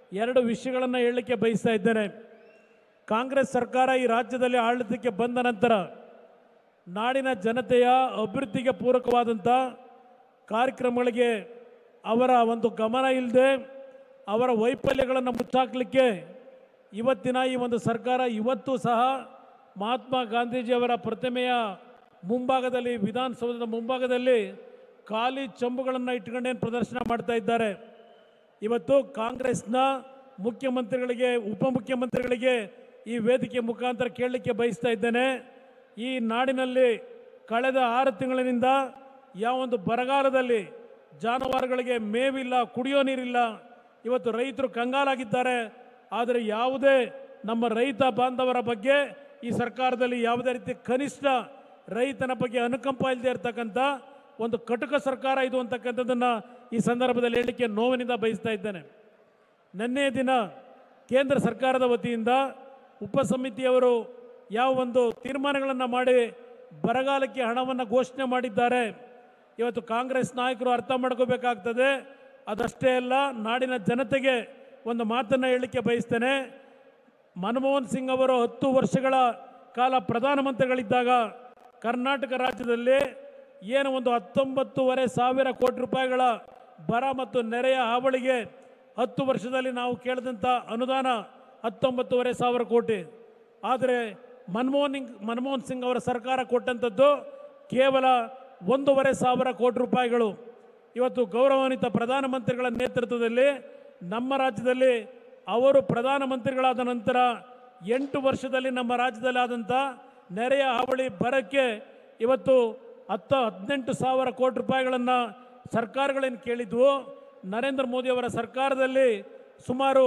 ಎರಡು ವಿಷಯಗಳನ್ನು ಹೇಳಲಿಕ್ಕೆ ಬಯಸ್ತಾ ಇದ್ದೇನೆ. ಕಾಂಗ್ರೆಸ್ ಸರ್ಕಾರ ಈ ರಾಜ್ಯದಲ್ಲಿ ಆಡಳಿತಕ್ಕೆ ಬಂದ ನಂತರ ನಾಡಿನ ಜನತೆಯ ಅಭಿವೃದ್ಧಿಗೆ ಪೂರಕವಾದಂಥ ಕಾರ್ಯಕ್ರಮಗಳಿಗೆ ಅವರ ಒಂದು ಗಮನ ಇಲ್ಲದೆ ಅವರ ವೈಫಲ್ಯಗಳನ್ನು ಮುಚ್ಚಾಕಲಿಕ್ಕೆ ಇವತ್ತಿನ ಈ ಒಂದು ಸರ್ಕಾರ ಇವತ್ತು ಸಹ ಮಹಾತ್ಮ ಗಾಂಧೀಜಿಯವರ ಪ್ರತಿಮೆಯ ಮುಂಭಾಗದಲ್ಲಿ, ವಿಧಾನಸೌಧದ ಮುಂಭಾಗದಲ್ಲಿ ಖಾಲಿ ಚಂಬುಗಳನ್ನು ಇಟ್ಕೊಂಡೇನು ಪ್ರದರ್ಶನ ಮಾಡ್ತಾ ಇದ್ದಾರೆ. ಇವತ್ತು ಕಾಂಗ್ರೆಸ್ನ ಮುಖ್ಯಮಂತ್ರಿಗಳಿಗೆ, ಉಪಮುಖ್ಯಮಂತ್ರಿಗಳಿಗೆ ಈ ವೇದಿಕೆ ಮುಖಾಂತರ ಕೇಳಲಿಕ್ಕೆ ಬಯಸ್ತಾ ಇದ್ದೇನೆ. ಈ ನಾಡಿನಲ್ಲಿ ಕಳೆದ 6 ತಿಂಗಳಿನಿಂದ ಯಾವೊಂದು ಬರಗಾಲದಲ್ಲಿ ಜಾನುವಾರುಗಳಿಗೆ ಮೇವಿಲ್ಲ, ಕುಡಿಯೋ ನೀರಿಲ್ಲ, ಇವತ್ತು ರೈತರು ಕಂಗಾಲಾಗಿದ್ದಾರೆ. ಆದರೆ ಯಾವುದೇ ನಮ್ಮ ರೈತ ಬಾಂಧವರ ಬಗ್ಗೆ ಈ ಸರ್ಕಾರದಲ್ಲಿ ಯಾವುದೇ ರೀತಿ ಕನಿಷ್ಠ ರೈತನ ಬಗ್ಗೆ ಅನುಕಂಪ ಇಲ್ಲದೆ ಇರತಕ್ಕಂಥ ಒಂದು ಕಟುಕ ಸರ್ಕಾರ ಇದು ಅಂತಕ್ಕಂಥದ್ದನ್ನು ಈ ಸಂದರ್ಭದಲ್ಲಿ ಹೇಳಲಿಕ್ಕೆ ನೋವಿನಿಂದ ಬಯಸ್ತಾ ಇದ್ದೇನೆ. ನಿನ್ನೆ ದಿನ ಕೇಂದ್ರ ಸರ್ಕಾರದ ವತಿಯಿಂದ ಉಪಸಮಿತಿಯವರು ಯಾವ ಒಂದು ತೀರ್ಮಾನಗಳನ್ನು ಮಾಡಿ ಬರಗಾಲಕ್ಕೆ ಹಣವನ್ನು ಘೋಷಣೆ ಮಾಡಿದ್ದಾರೆ. ಇವತ್ತು ಕಾಂಗ್ರೆಸ್ ನಾಯಕರು ಅರ್ಥ ಮಾಡ್ಕೋಬೇಕಾಗ್ತದೆ. ಅದಷ್ಟೇ ಅಲ್ಲ, ನಾಡಿನ ಜನತೆಗೆ ಒಂದು ಮಾತನ್ನು ಹೇಳಲಿಕ್ಕೆ ಬಯಸ್ತೇನೆ. ಮನಮೋಹನ್ ಸಿಂಗ್ ಅವರು 10 ವರ್ಷಗಳ ಕಾಲ ಪ್ರಧಾನಮಂತ್ರಿಗಳಿದ್ದಾಗ ಕರ್ನಾಟಕ ರಾಜ್ಯದಲ್ಲಿ ಏನು ಒಂದು 19,500 ಕೋಟಿ ರೂಪಾಯಿಗಳ ಬರ ಮತ್ತು ನೆರೆಯ ಹಾವಳಿಗೆ 10 ವರ್ಷದಲ್ಲಿ ನಾವು ಕೇಳಿದಂಥ ಅನುದಾನ 19,500 ಕೋಟಿ. ಆದರೆ ಮನಮೋಹನ್ ಸಿಂಗ್ ಅವರ ಸರ್ಕಾರ ಕೊಟ್ಟಂಥದ್ದು ಕೇವಲ 1,500 ಕೋಟಿ ರೂಪಾಯಿಗಳು. ಇವತ್ತು ಗೌರವಾನ್ವಿತ ಪ್ರಧಾನಮಂತ್ರಿಗಳ ನೇತೃತ್ವದಲ್ಲಿ ನಮ್ಮ ರಾಜ್ಯದಲ್ಲಿ ಅವರು ಪ್ರಧಾನಮಂತ್ರಿಗಳಾದ ನಂತರ 8 ವರ್ಷದಲ್ಲಿ ನಮ್ಮ ರಾಜ್ಯದಲ್ಲಿ ಆದಂಥ ನೆರೆಯ ಹಾವಳಿ ಬರಕ್ಕೆ ಇವತ್ತು 18,000 ಕೋಟಿ ರೂಪಾಯಿಗಳನ್ನು ಸರ್ಕಾರಗಳೇನು ಕೇಳಿದ್ವು. ನರೇಂದ್ರ ಮೋದಿಯವರ ಸರ್ಕಾರದಲ್ಲಿ ಸುಮಾರು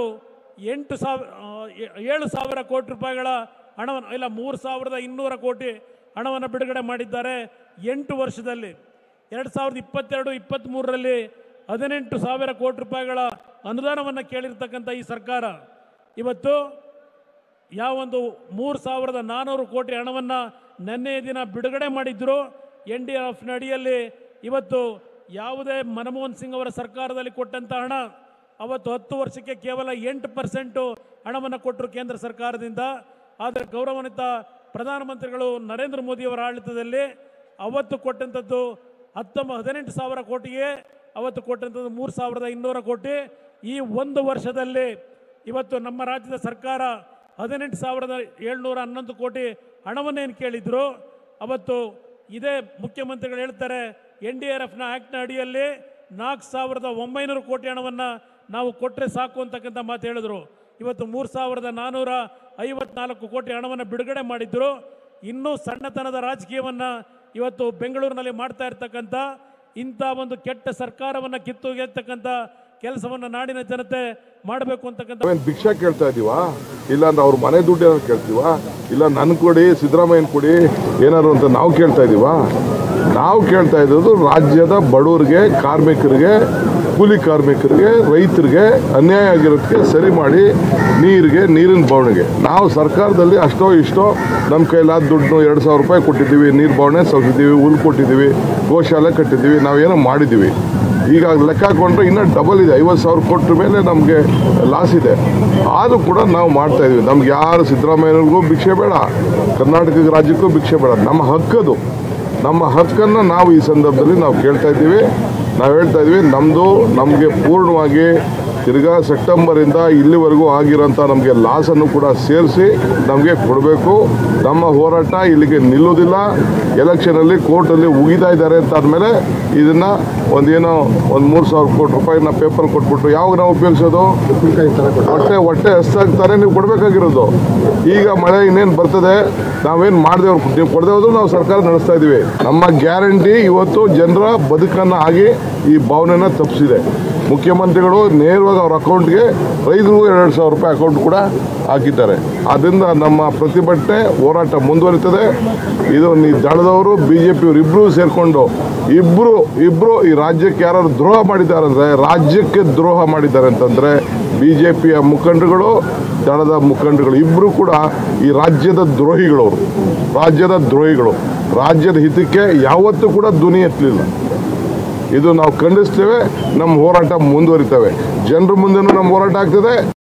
7,000 ಕೋಟಿ ರೂಪಾಯಿಗಳ ಹಣವನ್ನು, ಇಲ್ಲ 3,200 ಕೋಟಿ ಹಣವನ್ನು ಬಿಡುಗಡೆ ಮಾಡಿದ್ದಾರೆ 8 ವರ್ಷದಲ್ಲಿ. 2022-23ರಲ್ಲಿ 18,000 ಕೋಟಿ ರೂಪಾಯಿಗಳ ಅನುದಾನವನ್ನು ಕೇಳಿರ್ತಕ್ಕಂಥ ಈ ಸರ್ಕಾರ ಇವತ್ತು ಯಾವೊಂದು 3,400 ಕೋಟಿ ಹಣವನ್ನು ನಿನ್ನೆಯ ದಿನ ಬಿಡುಗಡೆ ಮಾಡಿದ್ರು. NDRF ಅಡಿಯಲ್ಲಿ ಇವತ್ತು ಯಾವುದೇ ಮನಮೋಹನ್ ಸಿಂಗ್ ಅವರ ಸರ್ಕಾರದಲ್ಲಿ ಕೊಟ್ಟಂಥ ಹಣ ಅವತ್ತು 10 ವರ್ಷಕ್ಕೆ ಕೇವಲ 8% ಹಣವನ್ನು ಕೊಟ್ಟರು ಕೇಂದ್ರ ಸರ್ಕಾರದಿಂದ. ಆದರೆ ಗೌರವಾನ್ವಿತ ಪ್ರಧಾನಮಂತ್ರಿಗಳು ನರೇಂದ್ರ ಮೋದಿಯವರ ಆಡಳಿತದಲ್ಲಿ ಅವತ್ತು ಕೊಟ್ಟಂಥದ್ದು 18,000 ಕೋಟಿಗೆ ಅವತ್ತು ಕೊಟ್ಟಂಥದ್ದು 3,200 ಕೋಟಿ. ಈ ಒಂದು ವರ್ಷದಲ್ಲಿ ಇವತ್ತು ನಮ್ಮ ರಾಜ್ಯದ ಸರ್ಕಾರ 18,711 ಕೋಟಿ ಹಣವನ್ನೇನು ಕೇಳಿದ್ರು. ಅವತ್ತು ಇದೇ ಮುಖ್ಯಮಂತ್ರಿಗಳು ಹೇಳ್ತಾರೆ NDRF ಆ್ಯಕ್ಟ್ನ ಅಡಿಯಲ್ಲಿ 4,900 ಕೋಟಿ ಹಣವನ್ನು ನಾವು ಕೊಟ್ಟರೆ ಸಾಕು ಅಂತಕ್ಕಂಥ ಮಾತು ಹೇಳಿದ್ರು. ಇವತ್ತು 3,454 ಕೋಟಿ ಹಣವನ್ನು ಬಿಡುಗಡೆ ಮಾಡಿದ್ರು. ಇನ್ನೂ ಸಣ್ಣತನದ ರಾಜಕೀಯವನ್ನು ಇವತ್ತು ಬೆಂಗಳೂರಿನಲ್ಲಿ ಮಾಡ್ತಾ ಇರ್ತಕ್ಕಂಥ ಇಂಥ ಒಂದು ಕೆಟ್ಟ ಸರ್ಕಾರವನ್ನು ಕಿತ್ತೊಗೆಯತಕ್ಕಂಥ ಕೆಲಸವನ್ನು ನಾಡಿನ ಜನತೆ ಮಾಡಬೇಕು ಅಂತಕ್ಕಂಥ. ಭಿಕ್ಷಾ ಕೇಳ್ತಾ ಇದೀವಾ, ಇಲ್ಲ ಅಂದ್ರೆ ಅವ್ರ ಮನೆ ದುಡ್ಡು ಏನಾದ್ರು ಕೇಳ್ತೀವಾ, ಇಲ್ಲ ನನ್ ಕೊಡಿ, ಸಿದ್ದರಾಮಯ್ಯನ ಕೊಡಿ ಏನಾದ್ರು ಅಂತ ನಾವು ಕೇಳ್ತಾ ಇದೀವಾ? ನಾವು ಕೇಳ್ತಾ ಇರೋದು ರಾಜ್ಯದ ಬಡವರಿಗೆ, ಕಾರ್ಮಿಕರಿಗೆ, ಕೂಲಿ ಕಾರ್ಮಿಕರಿಗೆ, ರೈತರಿಗೆ ಅನ್ಯಾಯ ಆಗಿರೋದಕ್ಕೆ ಸರಿ ಮಾಡಿ ನೀರಿನ ಬವಣೆಗೆ ನಾವು ಸರ್ಕಾರದಲ್ಲಿ ಅಷ್ಟೋ ಇಷ್ಟೋ ನಮ್ಮ ಕೈಲಾದ ದುಡ್ಡು 2,000 ರೂಪಾಯಿ ಕೊಟ್ಟಿದ್ದೀವಿ, ನೀರು ಬವಣೆ ಸೌಸಿದ್ದೀವಿ, ಹುಲ್ ಕೊಟ್ಟಿದ್ದೀವಿ, ಗೋಶಾಲೆ ಕಟ್ಟಿದ್ದೀವಿ, ನಾವೇನೋ ಮಾಡಿದ್ದೀವಿ. ಈಗ ಲೆಕ್ಕ ಹಾಕೊಂಡ್ರೆ ಇನ್ನೂ ಡಬಲ್ ಇದೆ, 50,000 ಕೋಟಿ ಮೇಲೆ ನಮಗೆ ಲಾಸ್ ಇದೆ. ಆದರೂ ಕೂಡ ನಾವು ಮಾಡ್ತಾಯಿದ್ವಿ. ನಮ್ಗೆ ಯಾರು ಸಿದ್ದರಾಮಯ್ಯನಿಗೂ ಭಿಕ್ಷೆ ಬೇಡ, ಕರ್ನಾಟಕ ರಾಜ್ಯಕ್ಕೂ ಭಿಕ್ಷೆ ಬೇಡ. ನಮ್ಮ ಹಕ್ಕದು, ನಮ್ಮ ಹಕ್ಕನ್ನು ನಾವು ಈ ಸಂದರ್ಭದಲ್ಲಿ ನಾವು ಕೇಳ್ತಾ ಇದ್ದೀವಿ. ನಾವು ಹೇಳ್ತಾ ಇದ್ವಿ, ನಮಗೆ ಪೂರ್ಣವಾಗಿ ತಿರ್ಗಾ ಸೆಪ್ಟೆಂಬರಿಂದ ಇಲ್ಲಿವರೆಗೂ ಆಗಿರೋಂಥ ನಮಗೆ ಲಾಸನ್ನು ಕೂಡ ಸೇರಿಸಿ ನಮಗೆ ಕೊಡಬೇಕು. ನಮ್ಮ ಹೋರಾಟ ಇಲ್ಲಿಗೆ ನಿಲ್ಲೋದಿಲ್ಲ. ಎಲೆಕ್ಷನಲ್ಲಿ ಕೋರ್ಟಲ್ಲಿ ಉಗಿತಾ ಇದ್ದಾರೆ ಅಂತ ಆದಮೇಲೆ ಇದನ್ನು ಒಂದು 3,000 ಕೋಟಿ ರೂಪಾಯಿನ ಪೇಪರ್ ಕೊಟ್ಬಿಟ್ಟು ಯಾವಾಗ ನಾವು ಉಪಯೋಗಿಸೋದು? ಹೊಟ್ಟೆ ಹಸ್ತಾಗ್ತಾರೆ, ನೀವು ಕೊಡಬೇಕಾಗಿರೋದು. ಈಗ ಮಳೆ ಇನ್ನೇನು ಬರ್ತದೆ, ನಾವೇನು ಮಾಡಿದೆವು, ನೀವು ಕೊಡದೆ ಹೋದ್ರು ನಾವು ಸರ್ಕಾರ ನಡೆಸ್ತಾ ಇದ್ದೀವಿ. ನಮ್ಮ ಗ್ಯಾರಂಟಿ ಇವತ್ತು ಜನರ ಬದುಕನ್ನು ಆಗಿ ಈ ಭಾವನೆನ ತಪ್ಪಿಸಿದೆ. ಮುಖ್ಯಮಂತ್ರಿಗಳು ನೇರವಾಗಿ ಅವ್ರ ಅಕೌಂಟ್ಗೆ ರೈತರಿಗೂ 2,000 ರೂಪಾಯಿ ಅಕೌಂಟ್ ಕೂಡ ಹಾಕಿದ್ದಾರೆ. ಆದ್ದರಿಂದ ನಮ್ಮ ಪ್ರತಿಭಟನೆ ಹೋರಾಟ ಮುಂದುವರಿತದೆ. ಇದು ದಳದವರು BJಪಿಯವರು ಇಬ್ಬರು ಸೇರಿಕೊಂಡು ಇಬ್ಬರು ಈ ರಾಜ್ಯಕ್ಕೆ ಯಾರು ದ್ರೋಹ ಮಾಡಿದ್ದಾರೆ ಅಂದರೆ, ರಾಜ್ಯಕ್ಕೆ ದ್ರೋಹ ಮಾಡಿದ್ದಾರೆ ಅಂತಂದರೆ BJಪಿಯ ಮುಖಂಡರುಗಳು, ದಳದ ಮುಖಂಡರುಗಳು ಇಬ್ಬರು ಕೂಡ ಈ ರಾಜ್ಯದ ದ್ರೋಹಿಗಳವರು, ರಾಜ್ಯದ ಹಿತಕ್ಕೆ ಯಾವತ್ತೂ ಕೂಡ ಧ್ವನಿ ಎತ್ತಲಿಲ್ಲ. ಇದು ನಾವು ಖಂಡಿಸ್ತೇವೆ. ನಮ್ಮ ಹೋರಾಟ ಮುಂದುವರಿತೇವೆ. ಜನರ ಮುಂದೆನೂ ನಮ್ಮ ಹೋರಾಟ ಆಗ್ತದೆ.